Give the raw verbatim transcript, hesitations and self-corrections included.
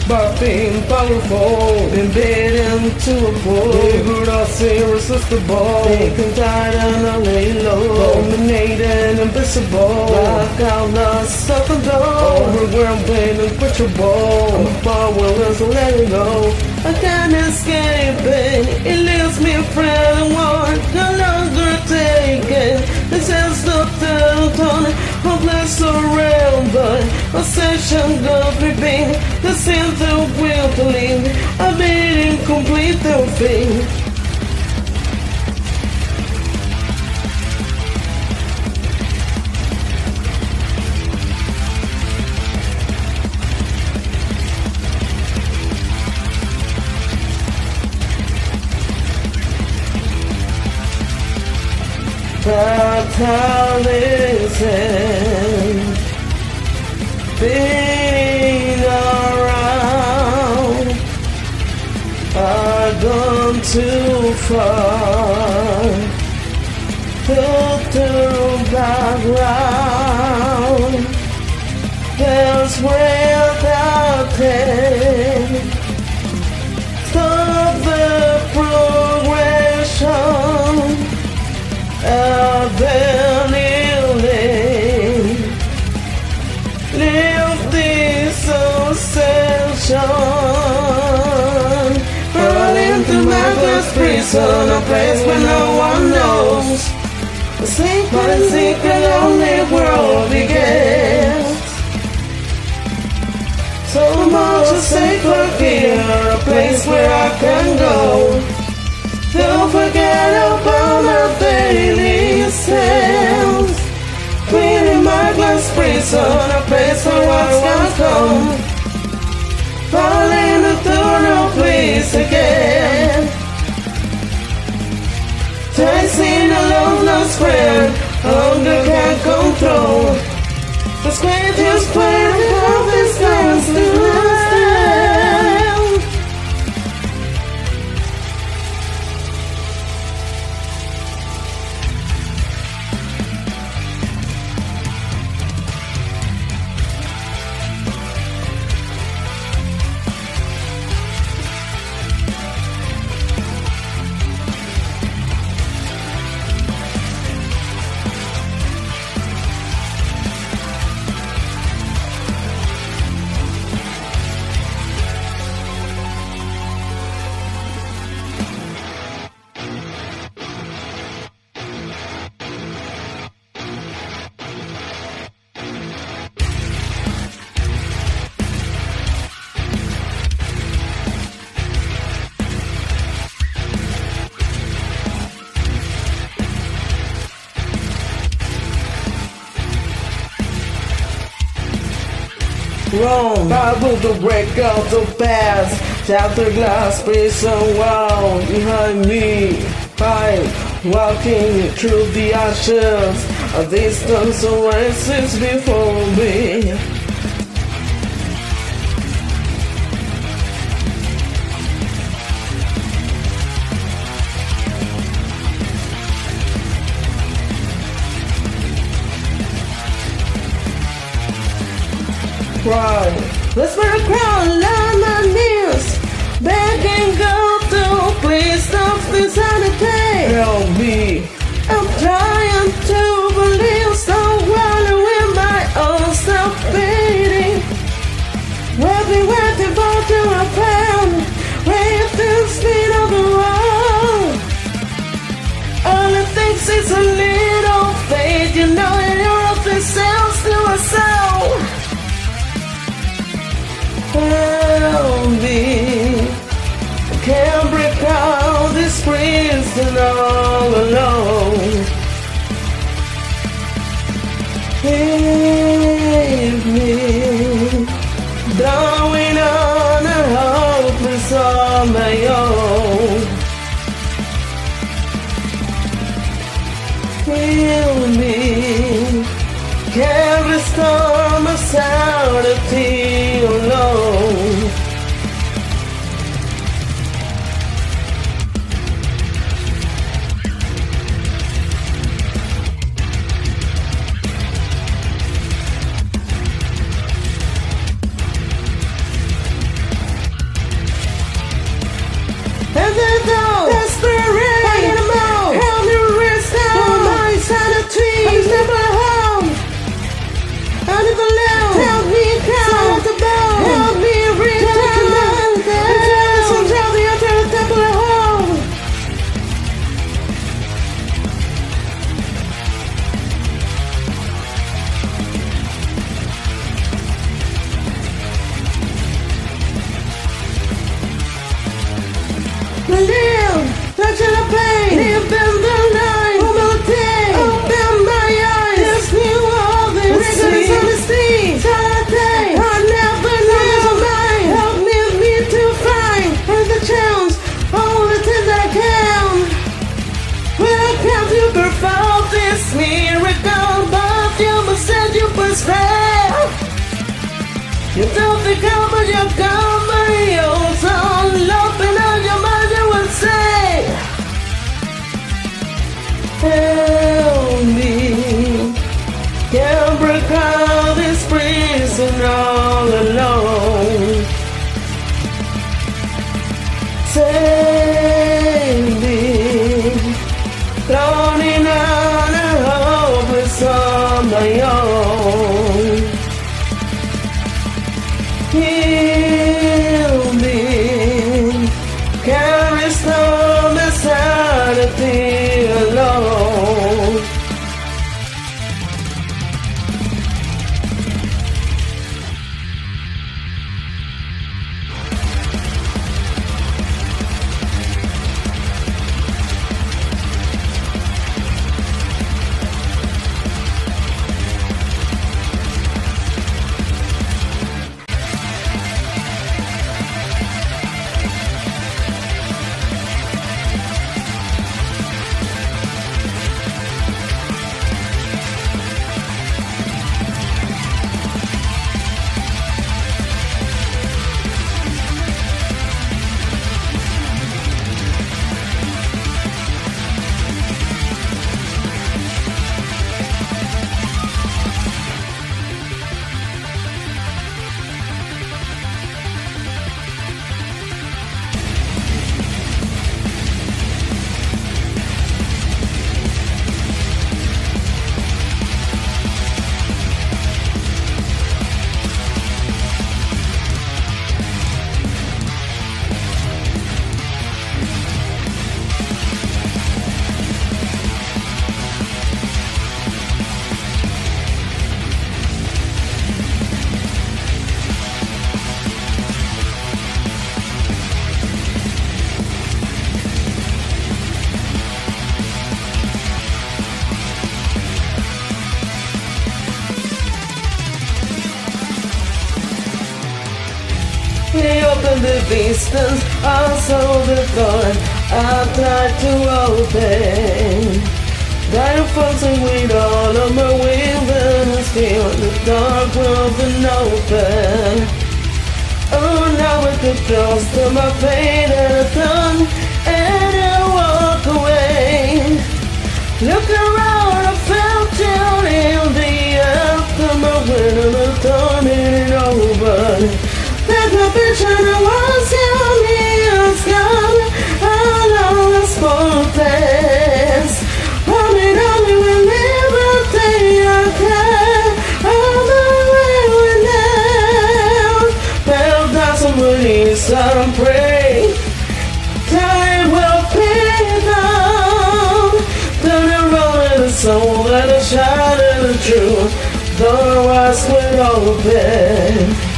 But being powerful, been bitten to a bull. Figured us irresistible, thinking tight and I lay low. Dominated, invisible, like out the second door. Overwhelming, unquenchable, I'm powerless, so let it go. I can't escape it, it leaves me afraid of one. No longer taken, this is the territory. Hopeless surround, but obsession got me being the sin to will to leave. I've been incomplete thing. Fatalism, being around, I've gone too far to turn back round. There's without end, stop the progression. I've been healing, leave this obsession. Run into my first prison, a place where no one knows. A secret, a secret, lonely world begins. So much a safer here, a place where I can go. Don't forget about my daily sins. Cleaning my glass prison, a place where what's gonna come. Falling into no place again. Chasing a long-lost friend, hunger can't control. The greatest plan of this dance to stand. Wrong, Bible to break out the past. Shattered glass, prison wall behind me. I'm walking through the ashes. A distance arises before me. Cry. Let's wear a crown, on my knees, begging God to please stop this insanity. Help me. I'm trying to believe, so wallowing my own self-beating. We'll be waiting for to repent, wait the speed of the road. All it takes is a little faith, you know, and you're off the cells to a soul. Help me, I can't break out this prison all alone. Leave me, drawing on a hopeless on my own. Heal me, can't restore my sanity alone. You don't think how much you're coming, you're so loving on your mind, you will say, help me, can't break out this prison all alone. Save me, drowning out a hopeless on my own. Heal me, can't restore my sanity alone. He opened the distance, I saw the door, I tried to open. Dying frozen with all of my windows, still the dark will be open. Oh, now with the close to my fate and I turn and I walk away. Look around, I felt down in the after my window, I'm turning it over. That my vision was young, it's gone, all of the small things. Running on me with liberty, I can, I'm away with now. Fell down some release and pray. Time will pay down. Turn around in the soul that is shining the truth. Door was wide open.